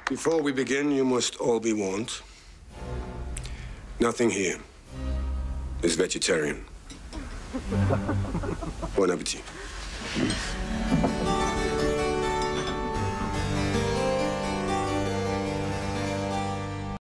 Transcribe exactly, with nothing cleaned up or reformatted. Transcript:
Before we begin, you must all be warned. Nothing here is vegetarian. Bon appetit.